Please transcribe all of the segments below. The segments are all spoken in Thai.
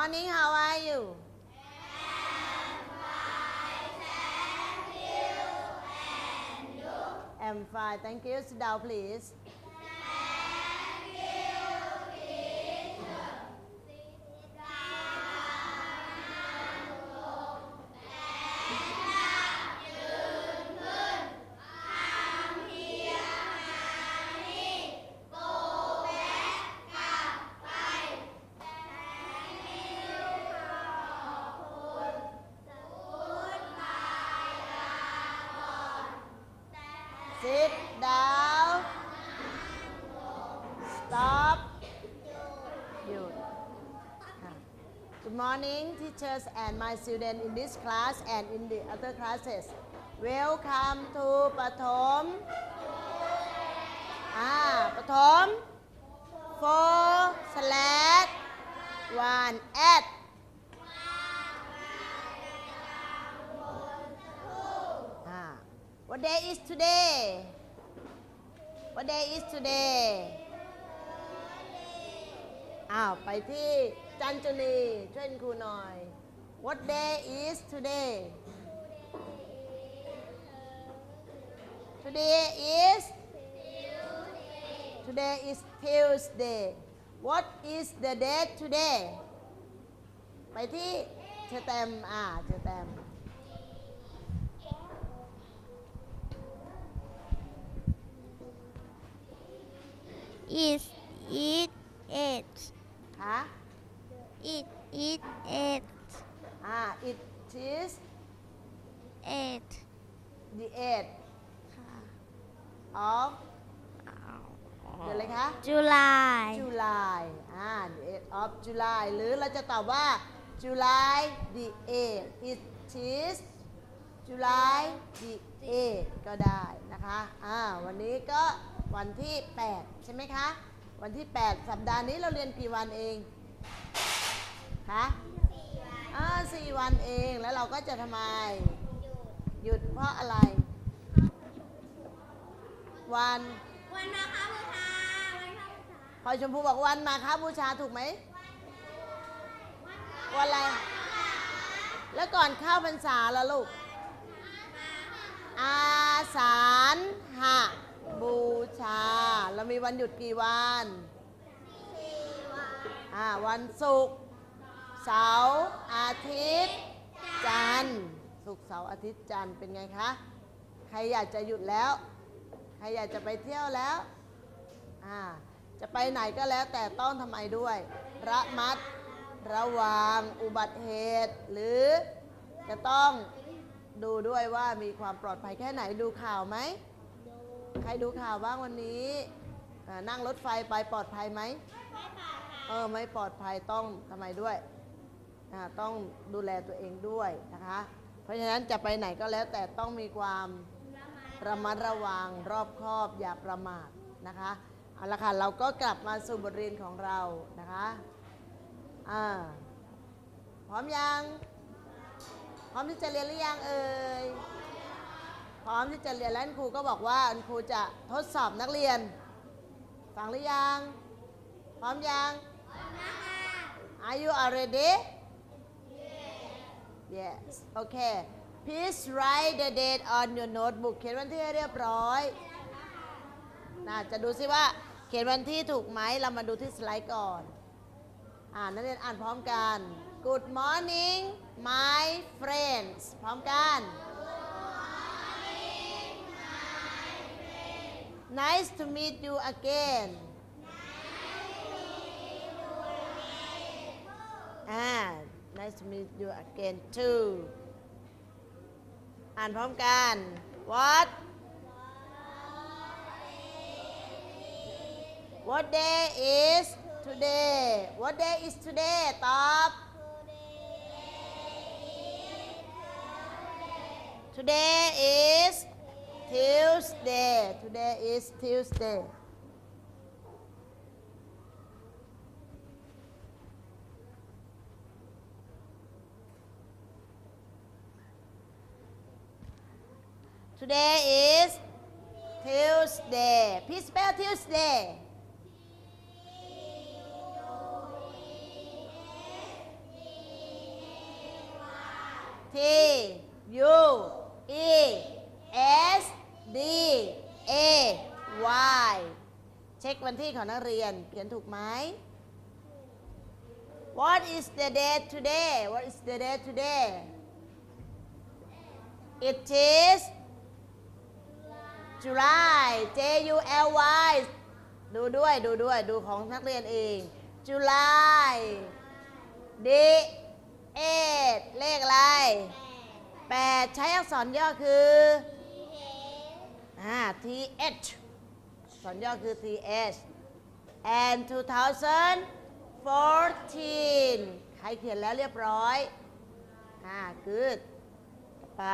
morning how are you I'm fine thank you sit down please Sit down Stop หยุด Good morning teachers and my students in this class and in the other classes Welcome to ปฐมปฐม 4/1 at What day is today? What day is today? ไปที่จันจุลีช่วยครูหน่อย What day is today? Today is Tuesday. What is the date today? ไปที่เชอแตมเชอแตม Is it eight? คะ It is eight. It is Eight. the 8th of เดือนอะไรคะ July. July the 8th of July หรือเราจะตอบว่า July the 8th it is July the 8th ก็ได้นะคะวันนี้ก็วันที่ 8 ใช่ไหมคะ วันที่ 8 สัปดาห์นี้เราเรียนกี่วันเองคะ4 วันเองแล้วเราก็จะทำไมหยุดเพราะอะไรวันมาฆบูชาพอชมพูบอกวันมาฆบูชาถูกไหมวันอะไรแล้วก่อนเข้าพรรษาล่ะลูกอาสาฬหบูชาเรามีวันหยุดกี่วันวันศุกร์เสาร์อาทิตย์จันทร์ศุกร์เสาร์อาทิตย์จันทร์เป็นไงคะใครอยากจะหยุดแล้วใครอยากจะไปเที่ยวแล้วจะไปไหนก็แล้วแต่ต้องทำไมด้วยระมัดระวังอุบัติเหตุหรือจะต้องดูด้วยว่ามีความปลอดภัยแค่ไหนดูข่าวไหมใครดูข่าวบ้างวันนี้นั่งรถไฟไปปลอดภัยไหมไม่ปลอดภัยต้องทำไมด้วยต้องดูแลตัวเองด้วยนะคะเพราะฉะนั้นจะไปไหนก็แล้วแต่ต้องมีความระมัดระวังรอบคอบอย่าประมาทนะคะเอาละค่ะเราก็กลับมาสู่บทเรียนของเรานะคะพร้อมยังพร้อมที่จะเรียนหรือยังเอ่ยพร้อมที่จะเรียนแล้วครูก็บอกว่าครูจะทดสอบนักเรียนฟังหรือยังพร้อมยัง Are you ready Yes Okay Please write the date on your notebook เขียนวันที่ให้เรียบร้อยจะดูซิว่าเขียนวันที่ถูกไหมเรามาดูที่สไลด์ก่อนนักเรียนอ่านพร้อมกัน Good morning my friends พร้อมกัน Nice to meet you again Nice to meet you again too อ่านพร้อมกัน What day is today What day is today ตอบ Today is Tuesday Today is Tuesday Today is Tuesday. Please spell Tuesday. U E S D A Y เช็ควันที่ของนักเรียนเขียนถูกไหม What is the date today? What is the date today? It is July July ดูด้วยดูของนักเรียนเอง July the 8เลขอะไร8ใช้อักษรย่อคือ TH อักษรย่อคือ TH and 2014 ใครเขียนแล้วเรียบร้อย good ไป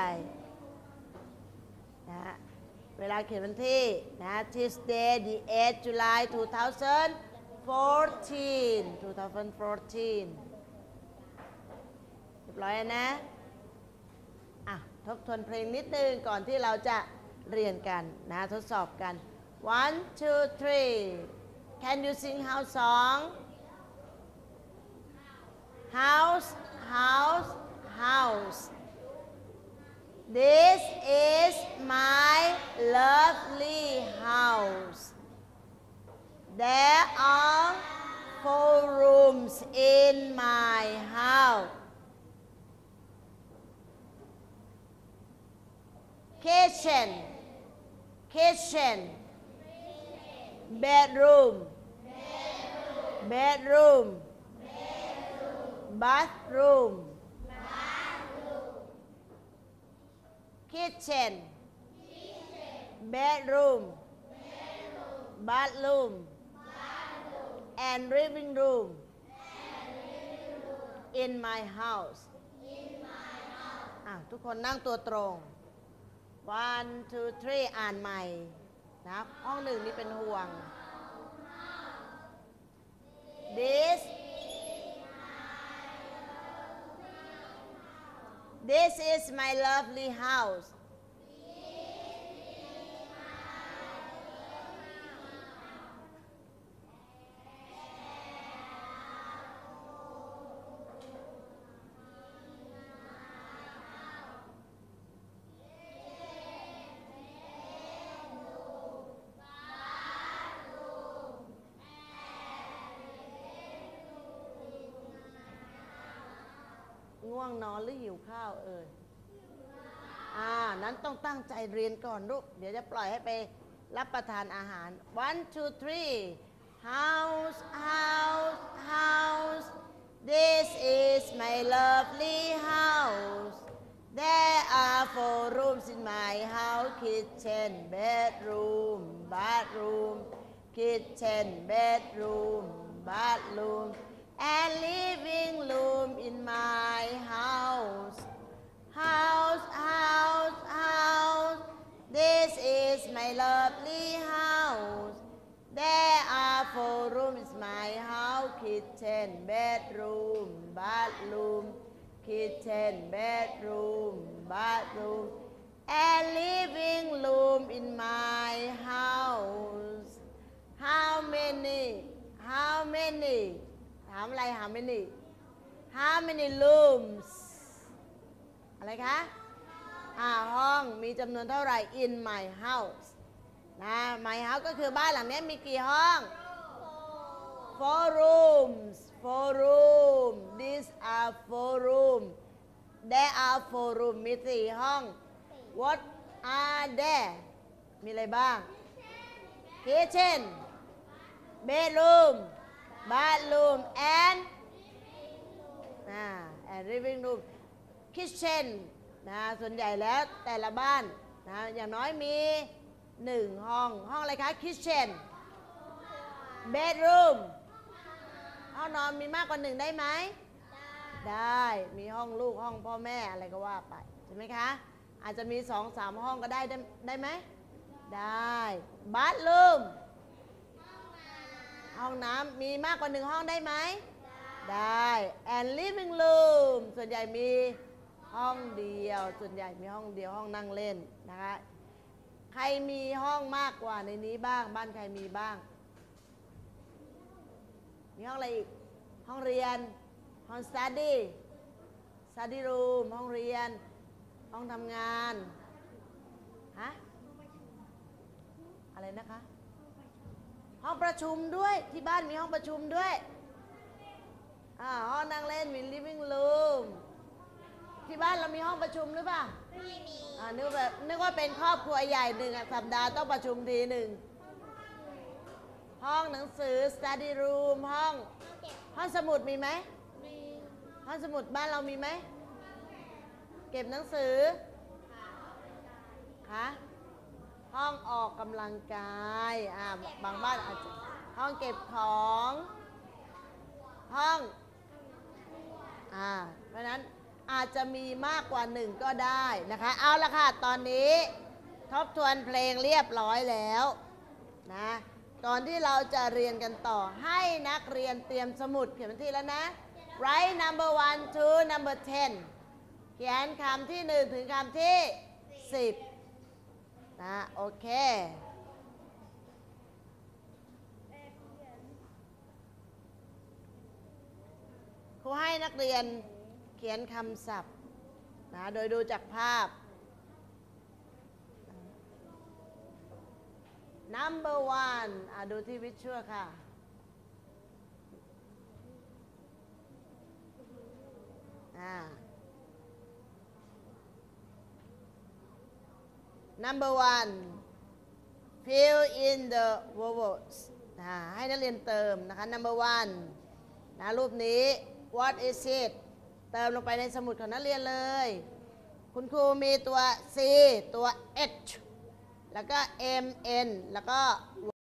นะเวลาเขียนวันที่นะ Tuesday the 8th July 2014 เรียบร้อยนะทบทวนเพลงนิดนึงก่อนที่เราจะเรียนกันนะทดสอบกัน one two three can you sing house song house house house this is my lovely house there are 4 rooms in my house kitchen bedroom bathroom kitchen bedroom bathroom and living room in my house ทุกคนนั่งตัวตรง one two three อ่านใหม่นะห้องหนึ่งนี่เป็นห่วง This is my lovely houseง่วงนอนหรือหิวข้าวนั้นต้องตั้งใจเรียนก่อนลูกเดี๋ยวจะปล่อยให้ไปรับประทานอาหาร one two three house this is my lovely house there are 4 rooms in my house kitchen bedroom bathroom kitchen bedroom bathroom and living room in my house this is my lovely house there are 4 rooms in my house kitchen bedroom bathroom kitchen bedroom bathroom and living room in my house how many ถามอะไร how many rooms อะไรคะห้องมีจำนวนเท่าไหร่ in my house นะ my house ก็คือบ้านหลังนี้มีกี่ห้อง 4 rooms these are 4 rooms there are 4 rooms มี4 ห้อง what are there มีอะไรบ้าง kitchen bedroom bathroom and living room kitchen นะส่วนใหญ่แล้วแต่ละบ้านนะอย่างน้อยมี1 ห้องอะไรคะ kitchen bedroom ห้องนอนมีมากกว่า1ได้ไหมได้มีห้องลูกห้องพ่อแม่อะไรก็ว่าไปใช่ไหมคะอาจจะมี 2-3 ห้องก็ได้ไหมได้ bathroomห้องน้ำมีมากกว่า1 ห้องได้ไหมได้ and living room ส่วนใหญ่มีห้องเดียวห้องนั่งเล่นนะคะใครมีห้องมากกว่าในนี้บ้างบ้านใครมีบ้างมีห้องอะไรอีกห้องเรียนห้อง study room ห้องเรียนห้องทำงาน ฮะ อะไรนะคะ ห้องประชุมด้วย ที่บ้านมีห้องประชุมด้วย ห้องนั่งเล่นมี living room ที่บ้านเรามีห้องประชุมหรือเปล่าไม่มีนึกว่าเป็นครอบครัวใหญ่หนึ่งสัปดาห์ต้องประชุมทีหนึ่ง ห้องหนังสือ study room ห้องสมุดมีไหมมีห้องสมุดบ้านเรามีไหมเก็บหนังสือคะห้องออกกำลังกายบางบ้านอาจจะห้องเก็บของห้องเพราะนั้นอาจจะมีมากกว่าหนึ่งก็ได้นะคะเอาละค่ะตอนนี้ทบทวนเพลงเรียบร้อยแล้วนะก่อนที่เราจะเรียนกันต่อให้นักเรียนเตรียมสมุดเขียนบันทึกแล้วนะ write number 1 to number 10 เขียนคำที่ 1 ถึงคำที่ 10นะโอเคครูให้นักเรียนเขียนคำศัพท์นะโดยดูจากภาพ number 1ดูที่วิชวลค่ะnumber 1 fill in the vowels ให้นักเรียนเติมนะคะ number 1นะรูปนี้ what is it เติมลงไปในสมุดของนักเรียนเลยคุณครูมีตัว C ตัว H แล้วก็ M N แล้วก็